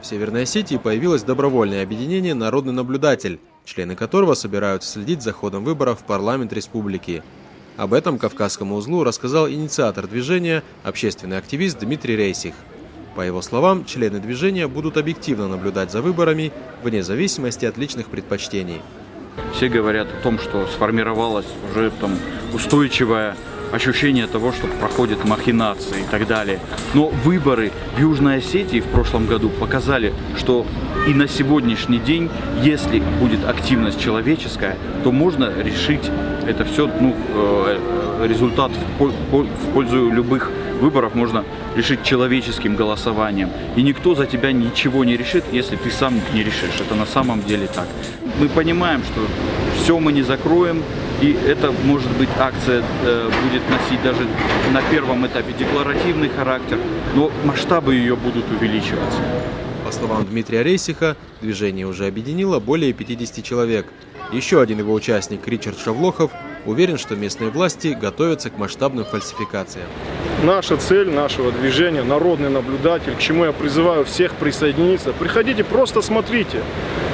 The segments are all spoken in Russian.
В Северной Осетии появилось добровольное объединение «Народный наблюдатель», члены которого собираются следить за ходом выборов в парламент республики. Об этом Кавказскому узлу рассказал инициатор движения, общественный активист Дмитрий Рейсих. По его словам, члены движения будут объективно наблюдать за выборами вне зависимости от личных предпочтений. Все говорят о том, что сформировалось уже устойчивое ощущение того, что проходят махинации и так далее. Но выборы в Южной Осетии в прошлом году показали, что и на сегодняшний день, если будет активность человеческая, то можно решить это все, результат в пользу любых выборов можно решить человеческим голосованием. И никто за тебя ничего не решит, если ты сам не решишь. Это на самом деле так. Мы понимаем, что все мы не закроем. И это, может быть, акция будет носить даже на первом этапе декларативный характер, но масштабы ее будут увеличиваться. По словам Дмитрия Рейсиха, движение уже объединило более 50 человек. Еще один его участник, Ричард Шавлохов, уверен, что местные власти готовятся к масштабным фальсификациям. Наша цель нашего движения – народный наблюдатель, к чему я призываю всех присоединиться. Приходите, просто смотрите,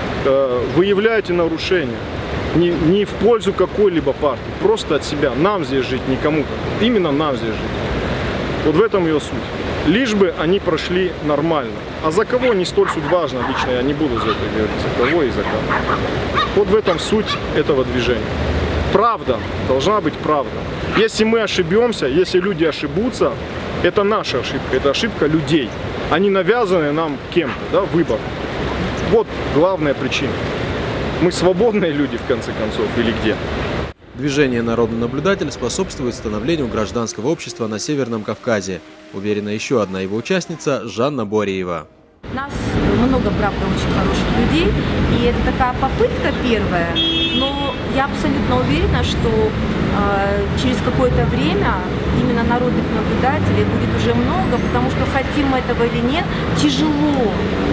выявляйте нарушения. Не в пользу какой-либо партии, просто от себя. Нам здесь жить, никому. Именно нам здесь жить. Вот в этом ее суть. Лишь бы они прошли нормально. А за кого не столь суть важно, лично я не буду за это говорить, за кого и за кого. Вот в этом суть этого движения. Правда, должна быть правда. Если мы ошибемся, если люди ошибутся, это наша ошибка, это ошибка людей. Они навязаны нам кем-то, да, выбор. Вот главная причина. Мы свободные люди, в конце концов, или где? Движение «Народный наблюдатель» способствует становлению гражданского общества на Северном Кавказе, уверена еще одна его участница Жанна Бореева. Нас много, правда, очень хороших людей, и это такая попытка первая, но я абсолютно уверена, что через какое-то время именно народных наблюдателей будет уже много, потому что хотим мы этого или нет, тяжело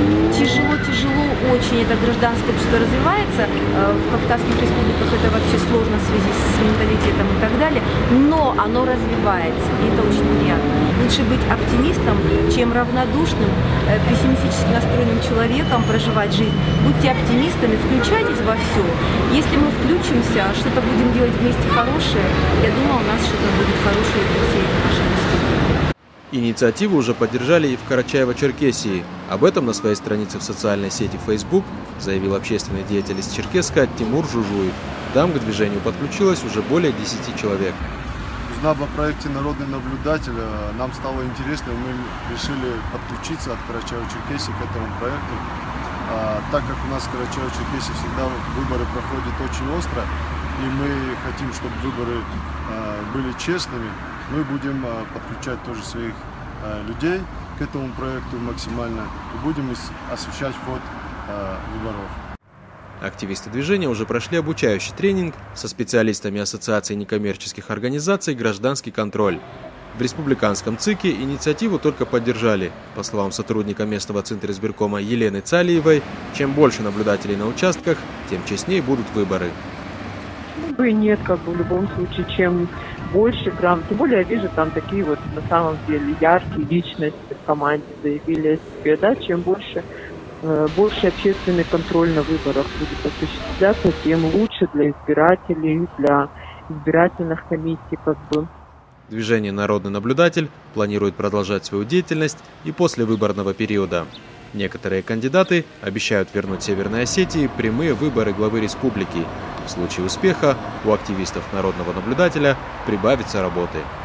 очень это гражданское общество развивается, в Кавказских республиках это вообще сложно в связи с менталитетом и так далее, но оно развивается, и это очень приятно. Лучше быть оптимистом, чем равнодушным, пессимистически настроенным человеком проживать жизнь. Будьте оптимистами, включайтесь во все. Если мы включимся, что-то будем делать вместе хорошее, я думаю, у нас что-то будет хорошее для всей нашей республики. Инициативу уже поддержали и в Карачаево-Черкесии. Об этом на своей странице в социальной сети Facebook заявил общественный деятель из Черкесска Тимур Жужуев. Там к движению подключилось уже более 10 человек. Узнав о проекте «Народный наблюдатель», нам стало интересно, и мы решили подключиться от Карачаево-Черкесии к этому проекту. Так как у нас в Карачаево-Черкесии всегда выборы проходят очень остро, и мы хотим, чтобы выборы были честными, мы будем подключать тоже своих людей к этому проекту максимально и будем освещать ход выборов. Активисты движения уже прошли обучающий тренинг со специалистами Ассоциации некоммерческих организаций «Гражданский контроль». В республиканском ЦИКе инициативу только поддержали. По словам сотрудника местного Центризбиркома Елены Цалиевой, чем больше наблюдателей на участках, тем честнее будут выборы. Нет, в любом случае, чем больше грамм, тем более я вижу там такие вот на самом деле яркие личности в команде заявили о себе, да, чем больше общественный контроль на выборах будет осуществляться, тем лучше для избирателей, для избирательных комиссий Движение «Народный наблюдатель» планирует продолжать свою деятельность и после выборного периода. Некоторые кандидаты обещают вернуть Северной Осетии прямые выборы главы республики. В случае успеха у активистов «Народного наблюдателя» прибавится работы.